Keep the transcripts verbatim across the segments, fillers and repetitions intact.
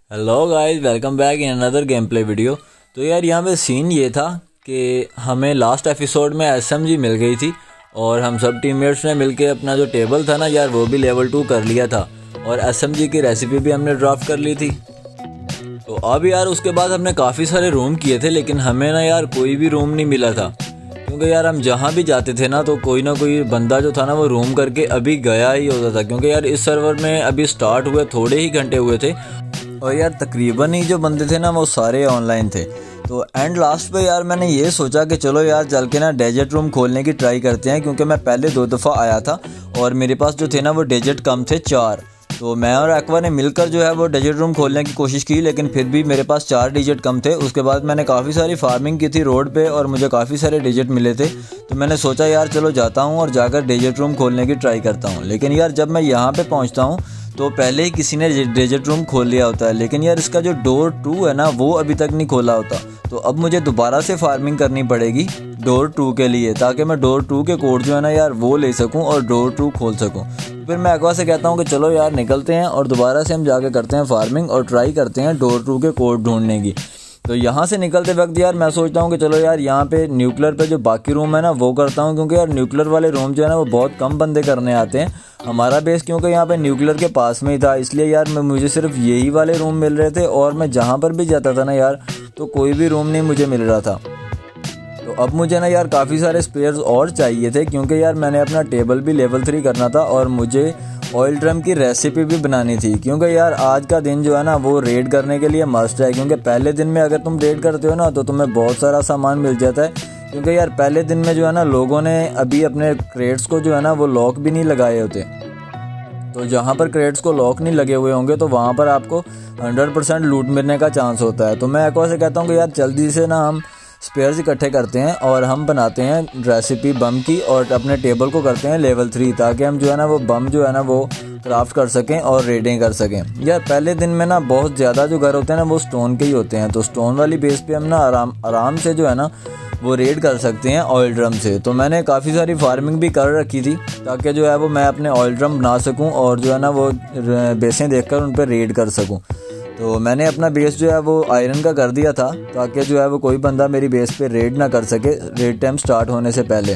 Hello guys, welcome back in another game play video. तो यार यहाँ पे सीन ये था कि हमें लास्ट एपिसोड में एसएमजी मिल गई थी और हम सब टीममेट्स ने मिलके अपना जो टेबल था ना यार वो भी लेवल टू कर लिया था और एसएमजी की रेसिपी भी हमने ड्राफ्ट कर ली थी। तो अब यार उसके बाद हमने काफ़ी सारे रूम किए थे, लेकिन हमें ना यार कोई भी रूम नहीं मिला था, क्योंकि यार हम जहाँ भी जाते थे ना तो कोई ना कोई बंदा जो था ना वो रूम करके अभी गया ही होता था। क्योंकि यार इस सर्वर में अभी स्टार्ट हुए थोड़े ही घंटे हुए थे और यार तकरीबन ही जो बंदे थे ना वो सारे ऑनलाइन थे। तो एंड लास्ट पे यार मैंने ये सोचा कि चलो यार चल के ना डेजर्ट रूम खोलने की ट्राई करते हैं, क्योंकि मैं पहले दो दफ़ा आया था और मेरे पास जो थे ना वो डेजर्ट कम थे चार। तो मैं और एक्वा ने मिलकर जो है वो डेजर्ट रूम खोलने की कोशिश की, लेकिन फिर भी मेरे पास चार डिजिट कम थे। उसके बाद मैंने काफ़ी सारी फार्मिंग की थी रोड पे और मुझे काफ़ी सारे डिजिट मिले थे। तो मैंने सोचा यार चलो जाता हूँ और जाकर डेजर्ट रूम खोलने की ट्राई करता हूँ। लेकिन यार जब मैं यहाँ पे पहुँचता हूँ तो पहले ही किसी ने डेजर्ट रूम खोल लिया होता है, लेकिन यार इसका जो डोर टू है ना वो अभी तक नहीं खोला होता। तो अब मुझे दोबारा से फार्मिंग करनी पड़ेगी डोर टू के लिए, ताकि मैं डोर टू के कोड जो है ना यार वो ले सकूं और डोर टू खोल सकूं। फिर मैं एक्वा से कहता हूं कि चलो यार निकलते हैं और दोबारा से हम जाके करते हैं फार्मिंग और ट्राई करते हैं डोर टू के कोड ढूंढने की। तो यहाँ से निकलते वक्त यार मैं सोचता हूँ कि चलो यार यहाँ पे न्यूक्लियर पे जो बाकी रूम है ना वो करता हूँ, क्योंकि यार न्यूक्लियर वाले रूम जो है ना वो बहुत कम बंदे करने आते हैं। हमारा बेस क्योंकि यहाँ पे न्यूक्लियर के पास में ही था, इसलिए यार मैं मुझे सिर्फ यही वाले रूम मिल रहे थे और मैं जहाँ पर भी जाता था ना यार तो कोई भी रूम नहीं मुझे मिल रहा था। तो अब मुझे ना यार काफ़ी सारे स्पेयर्स और चाहिए थे, क्योंकि यार मैंने अपना टेबल भी लेवल थ्री करना था और मुझे ऑयल ड्रम की रेसिपी भी बनानी थी। क्योंकि यार आज का दिन जो है ना वो रेड करने के लिए मस्ट है, क्योंकि पहले दिन में अगर तुम रेड करते हो ना तो तुम्हें बहुत सारा सामान मिल जाता है। क्योंकि यार पहले दिन में जो है ना लोगों ने अभी अपने क्रेट्स को जो है ना वो लॉक भी नहीं लगाए होते। तो जहाँ पर क्रेट्स को लॉक नहीं लगे हुए होंगे तो वहाँ पर आपको हंड्रेड परसेंट लूट मिलने का चांस होता है। तो मैं एक बार से कहता हूँ कि यार जल्दी से ना हम स्पेयर्स इकट्ठे करते हैं और हम बनाते हैं रेसिपी बम की और अपने टेबल को करते हैं लेवल थ्री, ताकि हम जो है ना वो बम जो है ना वो क्राफ्ट कर सकें और रेडिंग कर सकें। यार पहले दिन में ना बहुत ज़्यादा जो घर होते हैं ना वो स्टोन के ही होते हैं, तो स्टोन वाली बेस पे हम ना आराम आराम से जो है ना वो रेड कर सकते हैं ऑयल ड्रम से। तो मैंने काफ़ी सारी फार्मिंग भी कर रखी थी ताकि जो है वो मैं अपने ऑयल ड्रम बना सकूँ और जो है ना वो बेसें देखकर उन पर रेड कर सकूँ। तो मैंने अपना बेस जो है वो आयरन का कर दिया था ताकि जो है वो कोई बंदा मेरी बेस पे रेड ना कर सके रेड टाइम स्टार्ट होने से पहले।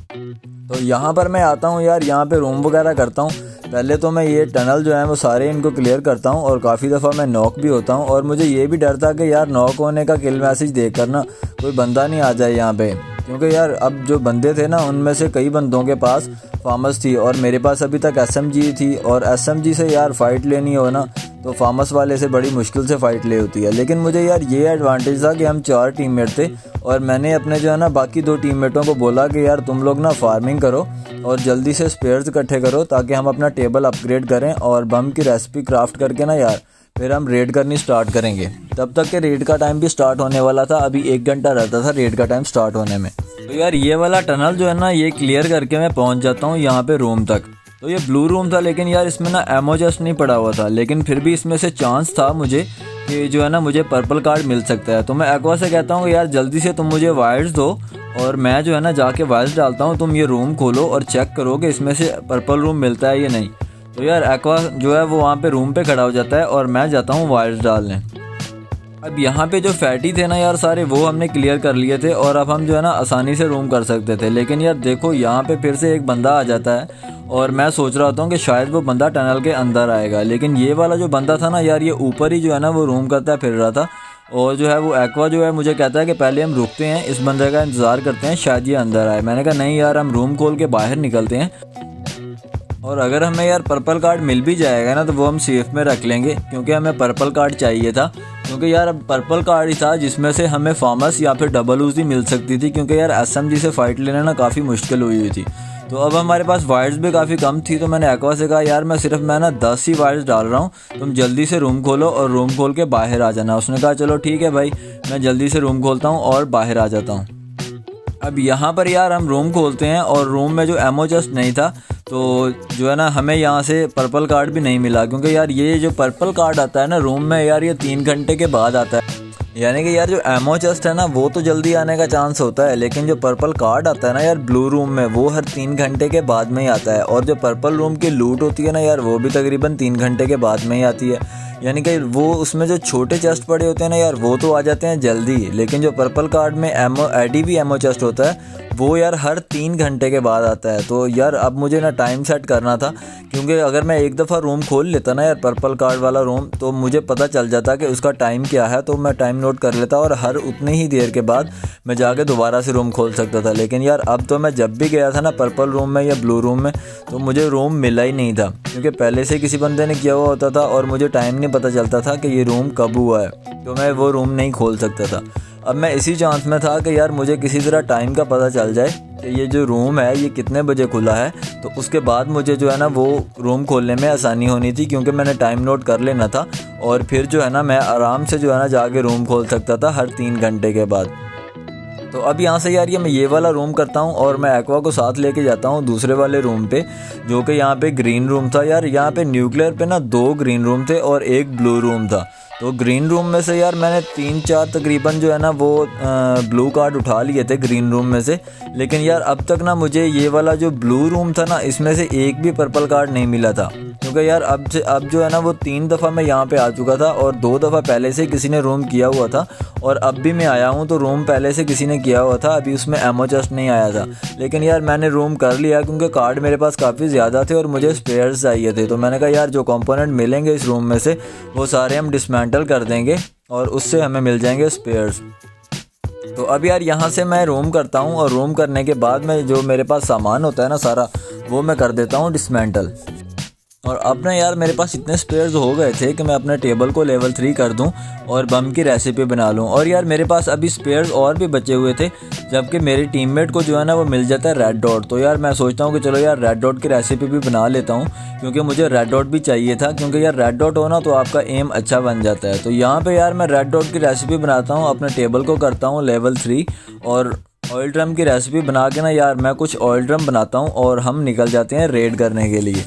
तो यहाँ पर मैं आता हूँ यार, यहाँ पे रूम वगैरह करता हूँ। पहले तो मैं ये टनल जो है वो सारे इनको क्लियर करता हूँ और काफ़ी दफ़ा मैं नॉक भी होता हूँ और मुझे ये भी डर था कि यार नॉक होने का किल मैसेज देख कर ना कोई बंदा नहीं आ जाए यहाँ पे। क्योंकि यार अब जो बंदे थे ना उनमें से कई बंदों के पास फार्मस थी और मेरे पास अभी तक एसएमजी थी, और एसएमजी से यार फ़ाइट लेनी हो ना तो फार्मस वाले से बड़ी मुश्किल से फ़ाइट ले होती है। लेकिन मुझे यार ये एडवांटेज था कि हम चार टीममेट थे और मैंने अपने जो है ना बाकी दो टीममेटों को बोला कि यार तुम लोग ना फार्मिंग करो और जल्दी से स्पेयर्स इकट्ठे करो ताकि हम अपना टेबल अपग्रेड करें और बम की रेसिपी क्राफ्ट करके ना यार फिर हम रेड करनी स्टार्ट करेंगे। तब तक के रेड का टाइम भी स्टार्ट होने वाला था, अभी एक घंटा रहता था रेड का टाइम स्टार्ट होने में। तो यार ये वाला टनल जो है ना ये क्लियर करके मैं पहुंच जाता हूँ यहाँ पे रूम तक। तो ये ब्लू रूम था, लेकिन यार इसमें ना एमो जस्ट नहीं पड़ा हुआ था, लेकिन फिर भी इसमें से चांस था मुझे कि जो है ना मुझे पर्पल कार्ड मिल सकता है। तो मैं एक्वा से कहता हूँ यार जल्दी से तुम मुझे वायर्स दो और मैं जो है ना जाके वायर्स डालता हूँ, तुम ये रूम खोलो और चेक करो कि इसमें से पर्पल रूम मिलता है या नहीं। तो यार एक्वा जो है वो वहाँ पे रूम पे खड़ा हो जाता है और मैं जाता हूँ वायर्स डालने। अब यहाँ पे जो फैटी थे ना यार सारे वो हमने क्लियर कर लिए थे और अब हम जो है ना आसानी से रूम कर सकते थे। लेकिन यार देखो यहाँ पे फिर से एक बंदा आ जाता है और मैं सोच रहा होता हूँ कि शायद वो बंदा टनल के अंदर आएगा, लेकिन ये वाला जो बंदा था ना यार ये ऊपर ही जो है ना वो रूम करता फिर रहा था। और जो है वो एक्वा जो है मुझे कहता है कि पहले हम रुकते हैं, इस बंदे का इंतज़ार करते हैं शायद ये अंदर आए। मैंने कहा नहीं यार हम रूम खोल के बाहर निकलते हैं और अगर हमें यार पर्पल कार्ड मिल भी जाएगा ना तो वो हम सेफ में रख लेंगे, क्योंकि हमें पर्पल कार्ड चाहिए था। क्योंकि यार अब पर्पल कार्ड ही था जिसमें से हमें फार्मस या फिर डबल यूज़ भी मिल सकती थी, क्योंकि यार एसएमजी से फ़ाइट लेना ना काफ़ी मुश्किल हुई हुई थी। तो अब हमारे पास वायर्स भी काफ़ी कम थी, तो मैंने एक्वा से कहा यार मैं सिर्फ मैं ना दस ही वायर्स डाल रहा हूँ, तुम जल्दी से रूम खोलो और रूम खोल के बाहर आ जाना। उसने कहा चलो ठीक है भाई, मैं जल्दी से रूम खोलता हूँ और बाहर आ जाता हूँ। अब यहाँ पर यार हम रूम खोलते हैं और रूम में जो एमो जस्ट नहीं था तो जो है ना हमें यहाँ से पर्पल कार्ड भी नहीं मिला, क्योंकि यार ये जो पर्पल कार्ड आता है ना रूम में यार ये तीन घंटे के बाद आता है। यानी कि यार जो एमओ चेस्ट है ना वो तो जल्दी आने का चांस होता है, लेकिन जो पर्पल कार्ड आता है ना यार ब्लू रूम में वो हर तीन घंटे के बाद में ही आता है। और जो पर्पल रूम की लूट होती है ना यार वो भी तकरीबन तीन घंटे के बाद में ही आती है। यानी कि वो उसमें जो छोटे चेस्ट पड़े होते हैं ना यार वो तो आ जाते हैं जल्दी, लेकिन जो पर्पल कार्ड में एमओ एडीवी एमओ चेस्ट होता है वो यार हर तीन घंटे के बाद आता है। तो यार अब मुझे ना टाइम सेट करना था, क्योंकि अगर मैं एक दफ़ा रूम खोल लेता ना यार पर्पल कार्ड वाला रूम तो मुझे पता चल जाता कि उसका टाइम क्या है, तो मैं टाइम नोट कर लेता और हर उतनी ही देर के बाद मैं जाके दोबारा से रूम खोल सकता था। लेकिन यार अब तो मैं जब भी गया था ना पर्पल रूम में या ब्लू रूम में तो मुझे रूम मिला ही नहीं था, क्योंकि पहले से किसी बंदे ने किया हुआ होता था और मुझे टाइम नहीं पता चलता था कि ये रूम कब हुआ है, तो मैं वो रूम नहीं खोल सकता था। अब मैं इसी चांस में था कि यार मुझे किसी तरह टाइम का पता चल जाए कि ये जो रूम है ये कितने बजे खुला है, तो उसके बाद मुझे जो है ना वो रूम खोलने में आसानी होनी थी, क्योंकि मैंने टाइम नोट कर लेना था और फिर जो है ना मैं आराम से जो है ना जाके रूम खोल सकता था हर तीन घंटे के बाद। तो अब यहाँ से यार ये मैं ये वाला रूम करता हूँ और मैं एक्वा को साथ लेके जाता हूँ दूसरे वाले रूम पे, जो कि यहाँ पे ग्रीन रूम था। यार यहाँ पे न्यूक्लियर पे ना दो ग्रीन रूम थे और एक ब्लू रूम था। तो ग्रीन रूम में से यार मैंने तीन चार तकरीबन जो है ना वो ब्लू कार्ड उठा लिए थे ग्रीन रूम में से, लेकिन यार अब तक ना मुझे ये वाला जो ब्लू रूम था ना इसमें से एक भी पर्पल कार्ड नहीं मिला था, क्योंकि यार अब से अब जो है ना वो तीन दफ़ा मैं यहाँ पे आ चुका था और दो दफ़ा पहले से किसी ने रूम किया हुआ था और अब भी मैं आया हूँ तो रूम पहले से किसी ने किया हुआ था, अभी उसमें एमओ चेस्ट नहीं आया था। लेकिन यार मैंने रूम कर लिया क्योंकि कार्ड मेरे पास काफ़ी ज़्यादा थे और मुझे स्पेयर्स चाहिए थे। तो मैंने कहा यार जो कंपोनेंट मिलेंगे इस रूम में से वो सारे हम डिसमेंटल कर देंगे और उससे हमें मिल जाएंगे स्पेयर्स। तो अब यार यहाँ से मैं रूम करता हूँ और रूम करने के बाद में जो मेरे पास सामान होता है ना सारा वो मैं कर देता हूँ डिसमेंटल। और अब ना यार मेरे पास इतने स्पेयर्स हो गए थे कि मैं अपने टेबल को लेवल थ्री कर दूं और बम की रेसिपी बना लूं। और यार मेरे पास अभी स्पेयर्स और भी बचे हुए थे, जबकि मेरे टीममेट को जो है ना वो मिल जाता है रेड डॉट। तो यार मैं सोचता हूँ कि चलो यार रेड डॉट की रेसिपी भी बना लेता हूँ, क्योंकि मुझे रेड डॉट भी चाहिए था, क्योंकि यार रेड डॉट हो ना तो आपका एम अच्छा बन जाता है। तो यहाँ पर यार मैं रेड डॉट की रेसिपी बनाता हूँ, अपने टेबल को करता हूँ लेवल थ्री और ऑयल ड्रम की रेसिपी बना के ना यार मैं कुछ ऑयल ड्रम बनाता हूँ और हम निकल जाते हैं रेड करने के लिए।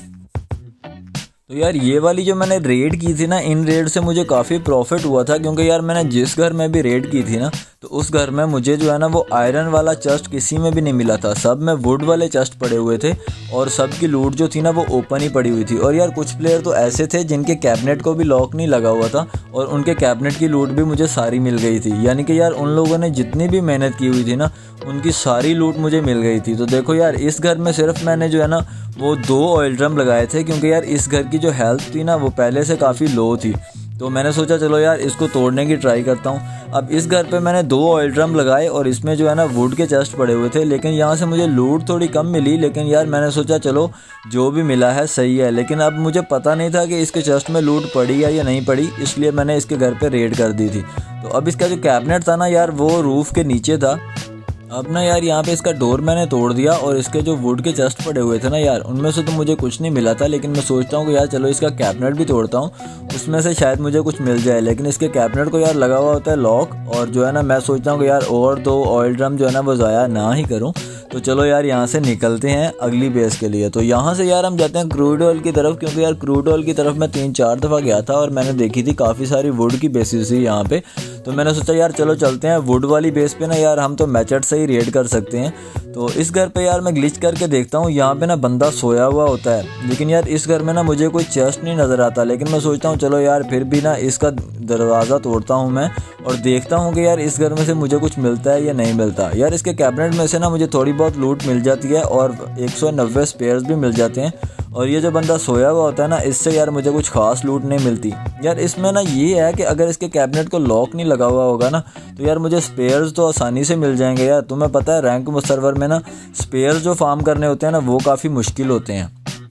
तो यार ये वाली जो मैंने रेड की थी ना, इन रेड से मुझे काफ़ी प्रॉफिट हुआ था, क्योंकि यार मैंने जिस घर में भी रेड की थी ना तो उस घर में मुझे जो है ना वो आयरन वाला चेस्ट किसी में भी नहीं मिला था, सब में वुड वाले चेस्ट पड़े हुए थे और सब की लूट जो थी ना वो ओपन ही पड़ी हुई थी। और यार कुछ प्लेयर तो ऐसे थे जिनके कैबिनेट को भी लॉक नहीं लगा हुआ था और उनके कैबिनेट की लूट भी मुझे सारी मिल गई थी। यानी कि यार उन लोगों ने जितनी भी मेहनत की हुई थी ना उनकी सारी लूट मुझे मिल गई थी। तो देखो यार इस घर में सिर्फ मैंने जो है ना वो दो ऑयल ड्रम लगाए थे, क्योंकि यार इस घर की जो हेल्थ थी ना वो पहले से काफ़ी लो थी। तो मैंने सोचा चलो यार इसको तोड़ने की ट्राई करता हूँ। अब इस घर पे मैंने दो ऑयल ड्रम लगाए और इसमें जो है ना वुड के चेस्ट पड़े हुए थे, लेकिन यहाँ से मुझे लूट थोड़ी कम मिली। लेकिन यार मैंने सोचा चलो जो भी मिला है सही है, लेकिन अब मुझे पता नहीं था कि इसके चेस्ट में लूट पड़ी है या नहीं पड़ी, इसलिए मैंने इसके घर पे रेड कर दी थी। तो अब इसका जो कैबिनेट था ना यार वो रूफ़ के नीचे था। अब ना यार यहाँ पे इसका डोर मैंने तोड़ दिया और इसके जो वुड के चेस्ट पड़े हुए थे ना यार उनमें से तो मुझे कुछ नहीं मिला था, लेकिन मैं सोचता हूँ कि यार चलो इसका कैबिनेट भी तोड़ता हूँ, उसमें से शायद मुझे कुछ मिल जाए। लेकिन इसके कैबिनेट को यार लगा हुआ होता है लॉक, और जो है ना मैं सोचता हूँ कि यार और दो ऑयल ड्रम जो है ना वो ज़ाया ना ही करूँ। तो चलो यार यहाँ से निकलते हैं अगली बेस के लिए। तो यहाँ से यार हम जाते हैं क्रूड ऑयल की तरफ, क्योंकि यार क्रूड ऑयल की तरफ मैं तीन चार दफ़ा गया था और मैंने देखी थी काफ़ी सारी वुड की बेसिस थी यहाँ पे। तो मैंने सोचा यार चलो चलते हैं वुड वाली बेस पे ना, यार हम तो मैचेट से ही रेड कर सकते हैं। तो इस घर पे यार मैं ग्लिच करके देखता हूँ, यहाँ पे ना बंदा सोया हुआ होता है, लेकिन यार इस घर में ना मुझे कोई चेस्ट नहीं नज़र आता। लेकिन मैं सोचता हूँ चलो यार फिर भी ना इसका दरवाज़ा तोड़ता हूँ मैं और देखता हूँ कि यार इस घर में से मुझे कुछ मिलता है या नहीं मिलता। यार इसके कैबिनेट में से ना मुझे थोड़ी बहुत लूट मिल जाती है और एक सौ नब्बे स्पेयर्स भी मिल जाते हैं। और ये जो बंदा सोया हुआ होता है ना इससे यार मुझे कुछ खास लूट नहीं मिलती। यार इसमें ना ये है कि अगर इसके कैबिनेट को लॉक नहीं लगा हुआ होगा ना तो यार मुझे स्पेयर्स तो आसानी से मिल जाएंगे। यार तुम्हें पता है रैंक सर्वर में ना स्पेयर्स जो फार्म करने होते हैं ना वो काफ़ी मुश्किल होते हैं।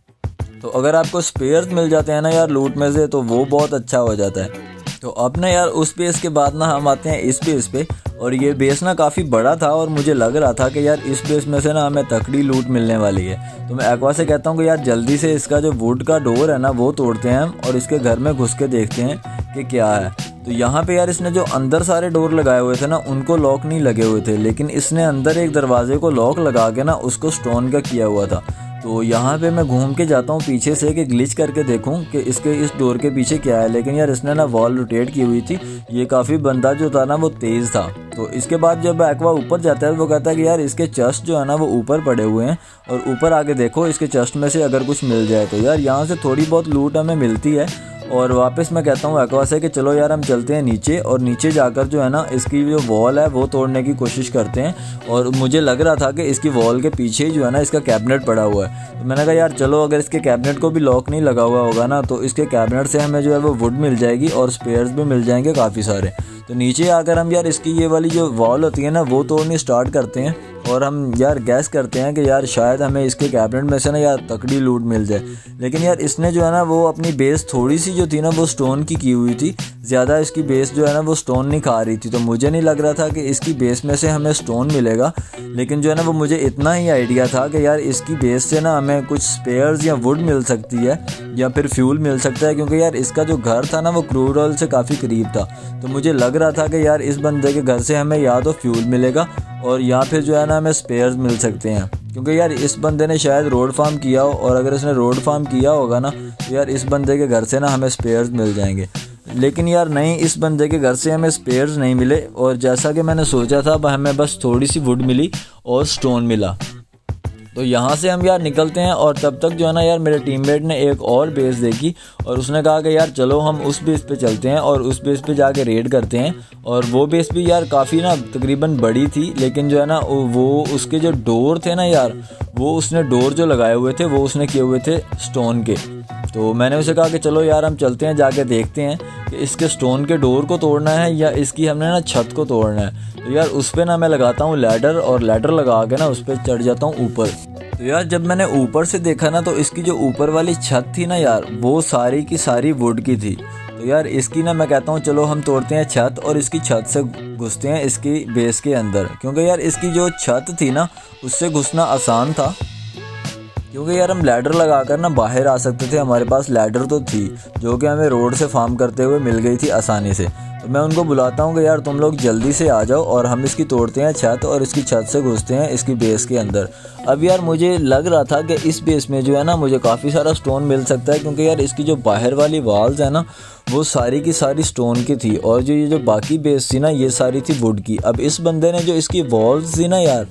तो अगर आपको स्पेयर्स मिल जाते हैं ना यार लूट में से तो वो बहुत अच्छा हो जाता है। तो अब ना यार उस बेस के बाद ना हम आते हैं इस बेस पे, और ये बेस ना काफ़ी बड़ा था और मुझे लग रहा था कि यार इस बेस में से ना हमें तकड़ी लूट मिलने वाली है। तो मैं एक्वा से कहता हूँ कि यार जल्दी से इसका जो वुड का डोर है ना वो तोड़ते हैं हम और इसके घर में घुस के देखते हैं कि क्या है। तो यहाँ पे यार इसने जो अंदर सारे डोर लगाए हुए थे ना उनको लॉक नहीं लगे हुए थे, लेकिन इसने अंदर एक दरवाजे को लॉक लगा के ना उसको स्टोन का किया हुआ था। तो यहाँ पे मैं घूम के जाता हूँ पीछे से कि ग्लिच करके देखूँ कि इसके इस डोर के पीछे क्या है, लेकिन यार इसने ना वॉल रोटेट की हुई थी। ये काफ़ी बंदा जो था ना वो तेज़ था। तो इसके बाद जब एक्वा ऊपर जाता है वो कहता है कि यार इसके चेस्ट जो है ना वो ऊपर पड़े हुए हैं और ऊपर आके देखो इसके चेस्ट में से अगर कुछ मिल जाए। तो यार यहाँ से थोड़ी बहुत लूट हमें मिलती है और वापस मैं कहता हूँ एक्वा से कि चलो यार हम चलते हैं नीचे और नीचे जाकर जो है ना इसकी जो वॉल है वो तोड़ने की कोशिश करते हैं। और मुझे लग रहा था कि इसकी वॉल के पीछे ही जो है ना इसका कैबिनेट पड़ा हुआ है। तो मैंने कहा यार चलो अगर इसके कैबिनेट को भी लॉक नहीं लगा हुआ होगा ना तो इसके कैबिनेट से हमें जो है वो वुड मिल जाएगी और स्पेयर्स भी मिल जाएंगे काफ़ी सारे। तो नीचे आकर हम यार इसकी ये वाली जो वॉल होती है ना वो तोड़नी स्टार्ट करते हैं और हम यार गैस करते हैं कि यार शायद हमें इसके कैबिनेट में से ना यार तकड़ी लूट मिल जाए। लेकिन यार इसने जो है ना वो अपनी बेस थोड़ी सी जो थी ना वो स्टोन की की हुई थी, ज़्यादा इसकी बेस जो है ना वो स्टोन नहीं खा रही थी। तो मुझे नहीं लग रहा था कि इसकी बेस में से हमें स्टोन मिलेगा, लेकिन जो है ना वो मुझे इतना ही आइडिया था कि यार इसकी बेस से ना हमें कुछ स्पेयर्स या वुड मिल सकती है या फिर फ्यूल मिल सकता है, क्योंकि यार इसका जो घर था ना वो क्रूड ऑयल से काफ़ी करीब था। तो मुझे लग रहा था कि यार इस बंदे के घर से हमें या तो फ्यूल मिलेगा और या फिर जो है ना हमें स्पेयर्स मिल सकते हैं, क्योंकि यार इस बंदे ने शायद रोड फार्म किया हो और अगर इसने रोड फार्म किया होगा ना तो यार इस बंदे के घर से ना हमें स्पेयर्स मिल जाएंगे। लेकिन यार नहीं, इस बंदे के घर से हमें स्पेयर्स नहीं मिले और जैसा कि मैंने सोचा था हमें बस थोड़ी सी वुड मिली और स्टोन मिला। तो यहाँ से हम यार निकलते हैं और तब तक जो है ना यार मेरे टीममेट ने एक और बेस देखी और उसने कहा कि यार चलो हम उस बेस पे चलते हैं और उस बेस पे जाके रेड करते हैं। और वो बेस भी यार काफ़ी ना तकरीबन बड़ी थी, लेकिन जो है ना वो उसके जो डोर थे ना यार वो उसने डोर जो लगाए हुए थे वो उसने किए हुए थे स्टोन के। तो मैंने उसे कहा कि चलो यार हम चलते हैं, जाके देखते हैं कि इसके स्टोन के डोर को तोड़ना है या इसकी हमने ना छत को तोड़ना है। तो यार उस पर ना मैं लगाता हूँ लैडर और लैडर लगा के ना उस पर चढ़ जाता हूँ ऊपर। तो यार जब मैंने ऊपर से देखा ना तो इसकी जो ऊपर वाली छत थी ना यार वो सारी की सारी वुड की थी। तो यार इसकी ना मैं कहता हूँ चलो हम तोड़ते हैं छत और इसकी छत से घुसते हैं इसकी बेस के अंदर, क्योंकि यार इसकी जो छत थी ना उससे घुसना आसान था, क्योंकि यार हम लैडर लगाकर ना बाहर आ सकते थे। हमारे पास लैडर तो थी जो कि हमें रोड से फार्म करते हुए मिल गई थी आसानी से। तो मैं उनको बुलाता हूँ कि यार तुम लोग जल्दी से आ जाओ और हम इसकी तोड़ते हैं छत और इसकी छत से घुसते हैं इसकी बेस के अंदर। अब यार मुझे लग रहा था कि इस बेस में जो है ना मुझे काफ़ी सारा स्टोन मिल सकता है, क्योंकि यार इसकी जो बाहर वाली वॉल्स है ना वो सारी की सारी स्टोन की थी और जो ये जो बाकी बेस थी ना ये सारी थी वुड की। अब इस बंदे ने जो इसकी वॉल्स थी ना यार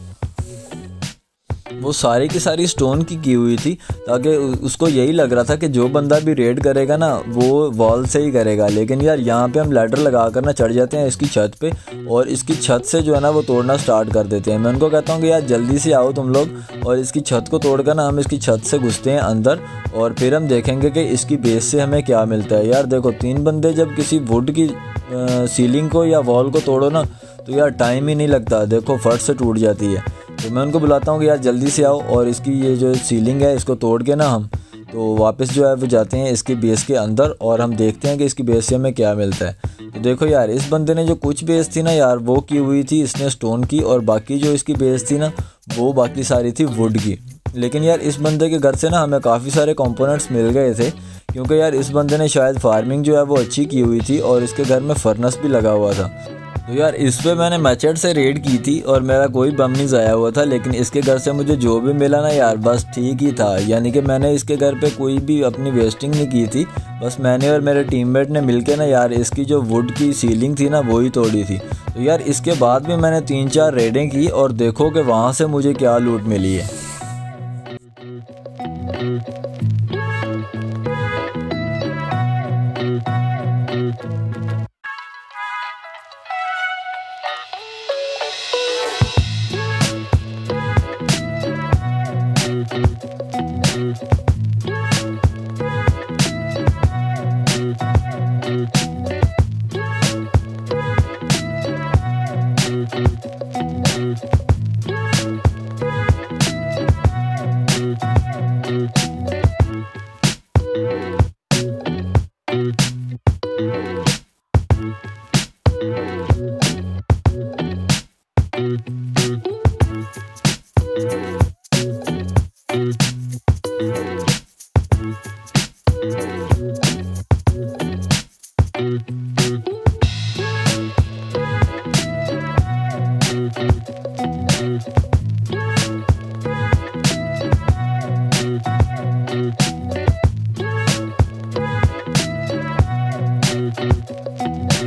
वो सारी की सारी स्टोन की की हुई थी, ताकि उसको यही लग रहा था कि जो बंदा भी रेड करेगा ना वो वॉल से ही करेगा। लेकिन यार यहाँ पे हम लैडर लगा कर ना चढ़ जाते हैं इसकी छत पे और इसकी छत से जो है ना वो तोड़ना स्टार्ट कर देते हैं। मैं उनको कहता हूँ कि यार जल्दी से आओ तुम लोग और इसकी छत को तोड़कर ना हम इसकी छत से घुसते हैं अंदर और फिर हम देखेंगे कि इसकी बेस से हमें क्या मिलता है। यार देखो तीन बंदे जब किसी वुड की आ, सीलिंग को या वॉल को तोड़ो ना तो यार टाइम ही नहीं लगता, देखो फट से टूट जाती है। तो मैं उनको बुलाता हूँ कि यार जल्दी से आओ और इसकी ये जो सीलिंग है इसको तोड़ के ना हम तो वापस जो है वो जाते हैं इसकी बेस के अंदर और हम देखते हैं कि इसकी बेस से हमें क्या मिलता है। तो देखो यार इस बंदे ने जो कुछ बेस थी ना यार वो की हुई थी इसने स्टोन की और बाकी जो इसकी बेस थी ना वो बाकी सारी थी वुड की। लेकिन यार इस बंदे के घर से ना हमें काफ़ी सारे कंपोनेंट्स मिल गए थे, क्योंकि यार इस बंदे ने शायद फार्मिंग जो है वो अच्छी की हुई थी और इसके घर में फर्नेस भी लगा हुआ था। तो यार इस पे मैंने मैचेट से रेड की थी और मेरा कोई बम नहीं ज़ाया हुआ था, लेकिन इसके घर से मुझे जो भी मिला ना यार बस ठीक ही था। यानी कि मैंने इसके घर पे कोई भी अपनी वेस्टिंग नहीं की थी, बस मैंने और मेरे टीममेट ने मिलके ना यार इसकी जो वुड की सीलिंग थी ना वो ही तोड़ी थी। तो यार इसके बाद भी मैंने तीन चार रेडें की और देखो कि वहाँ से मुझे क्या लूट मिली है।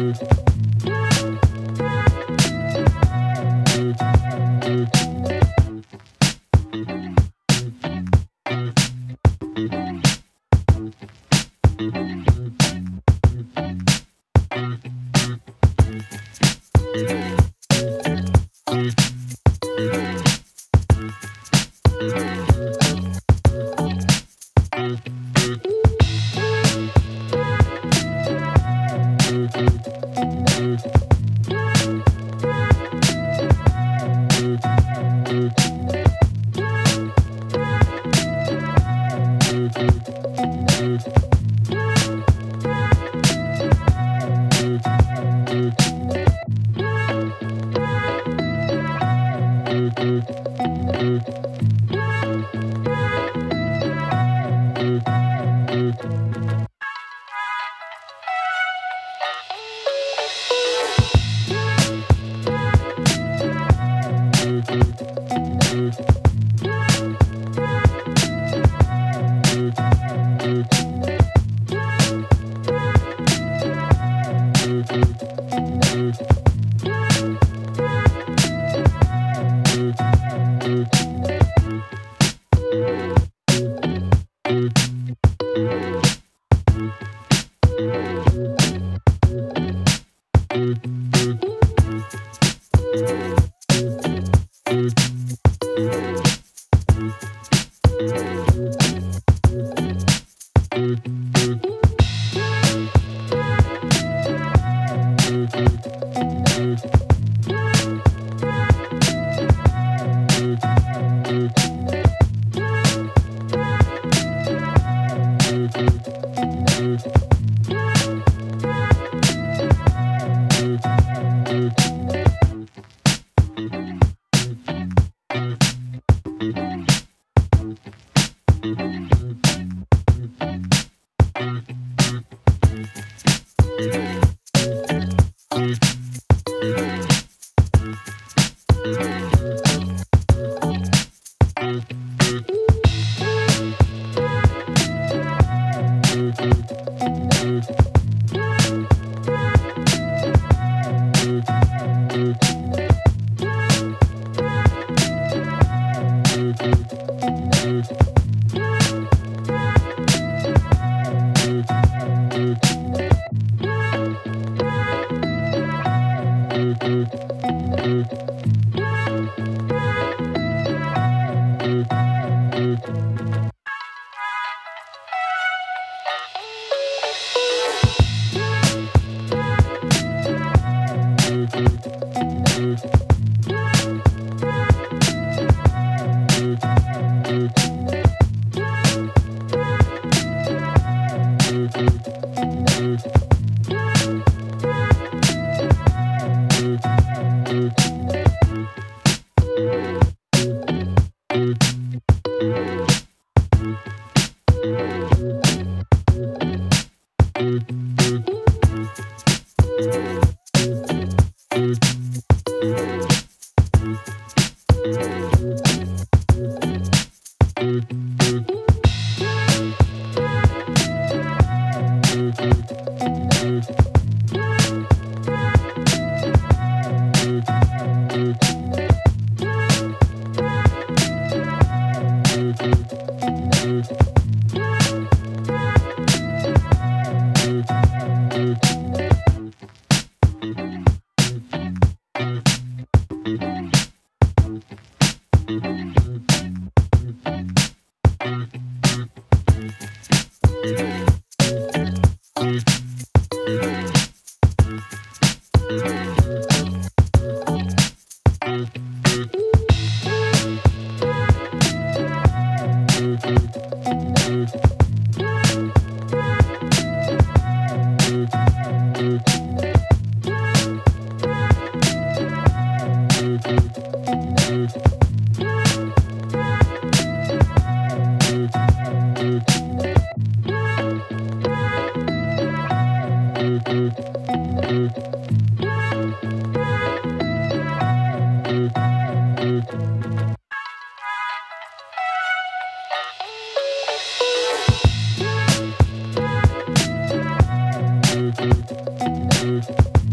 Thank you.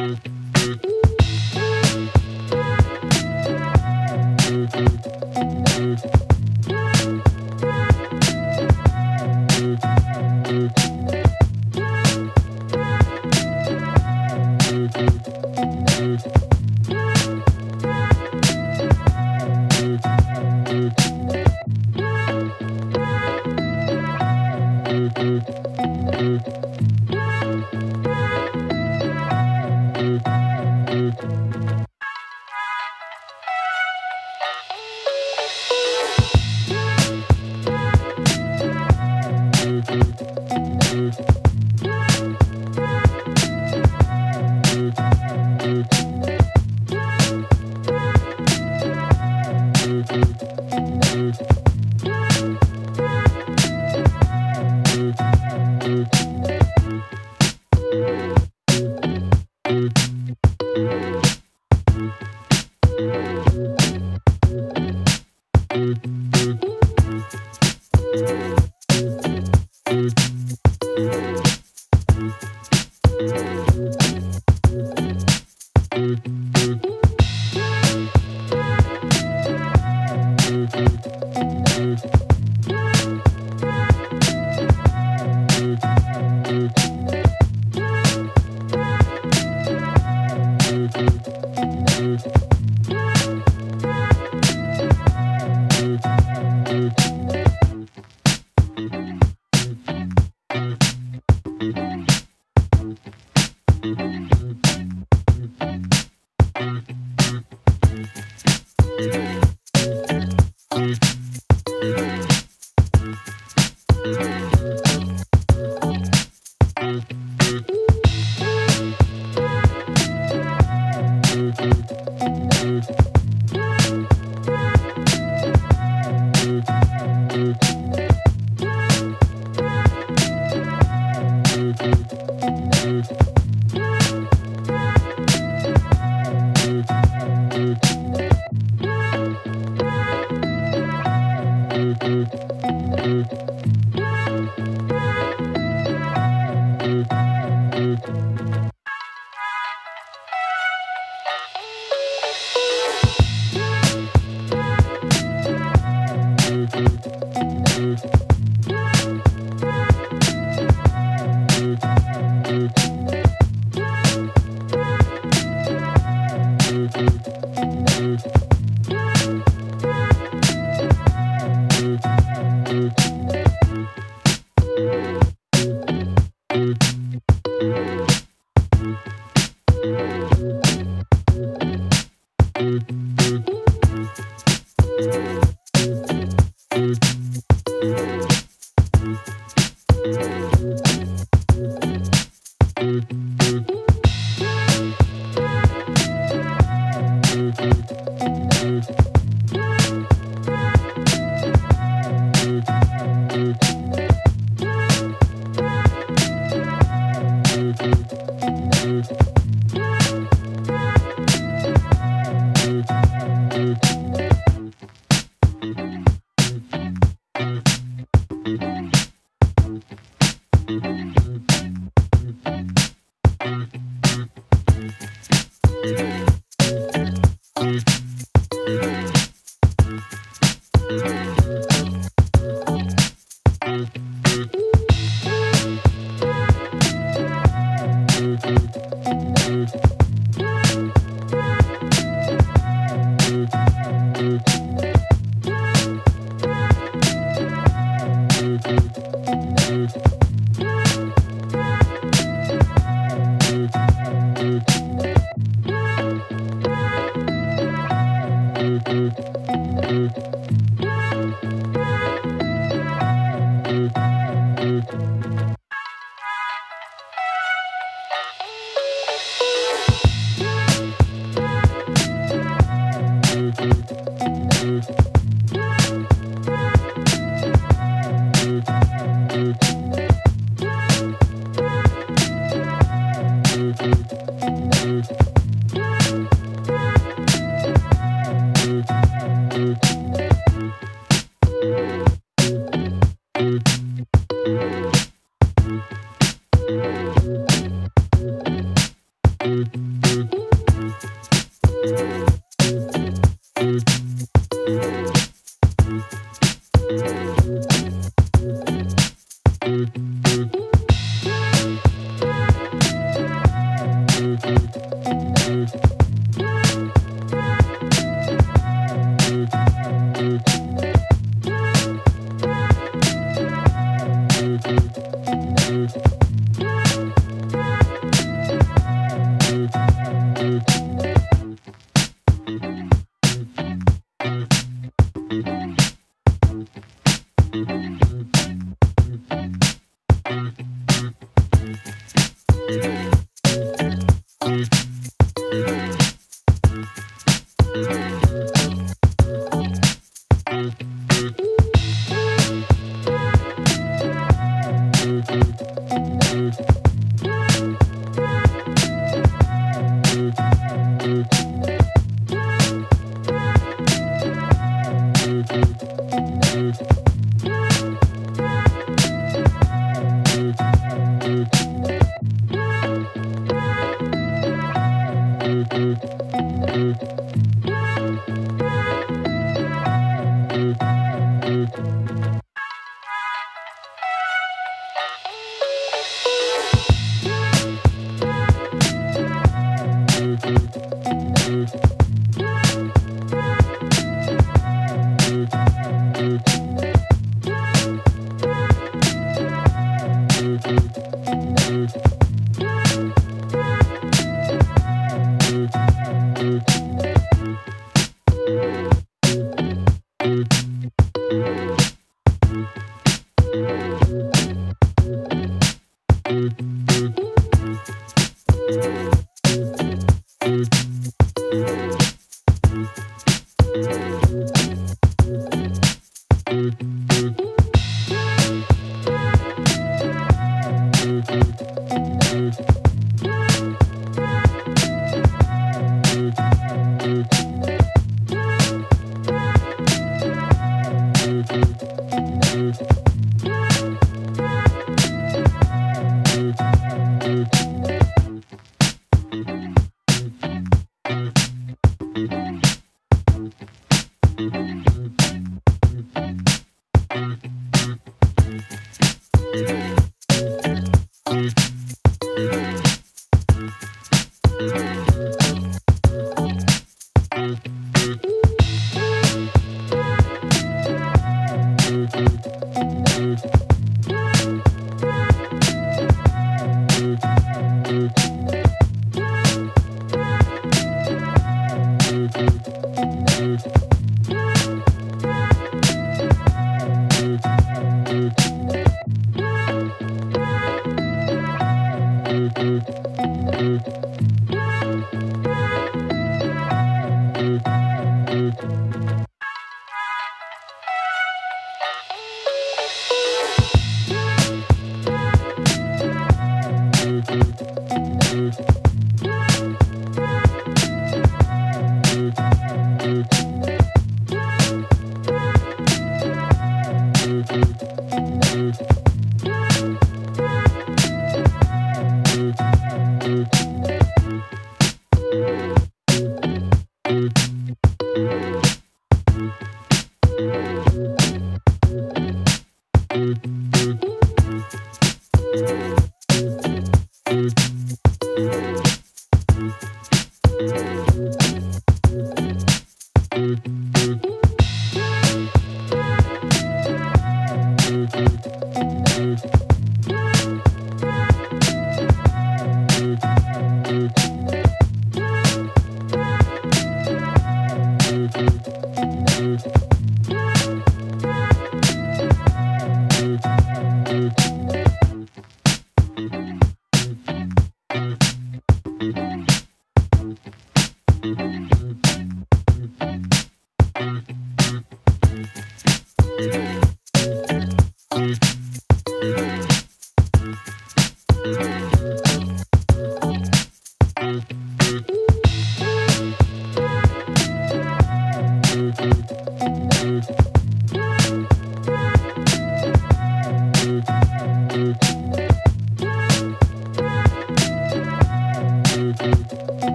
Thank you.